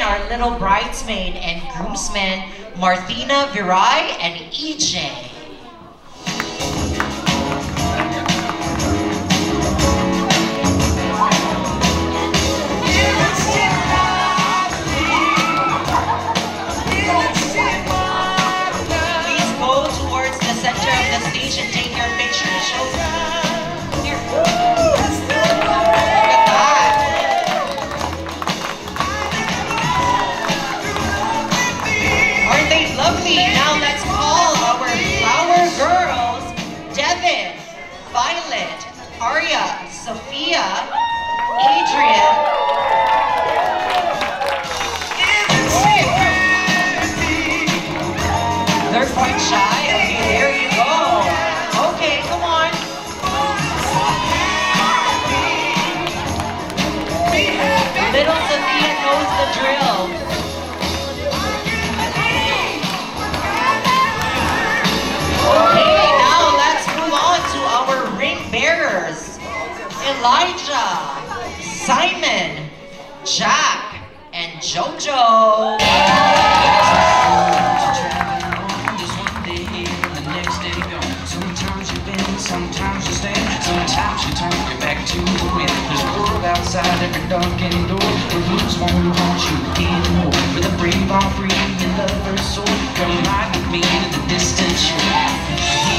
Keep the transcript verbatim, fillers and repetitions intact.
our little bridesmaid and groomsmen, Martina, Virai, and E J. And take your picture. Show here. Look at that. Aren't they lovely? Now let's call our flower girls: Devin, Violet, Arya, Sophia, Adrian. They're quite shy. Okay, there you go. Okay, come on. Little Sophia knows the drill. Okay, now let's move on to our ring bearers. Elijah, Simon, Jack, and Jojo. Sometimes you stand, sometimes you turn your back to the wind. There's a world outside every darkened door, where blues won't haunt you anymore. With a brave, all free, and lover's soul, come ride with me to the distant shore.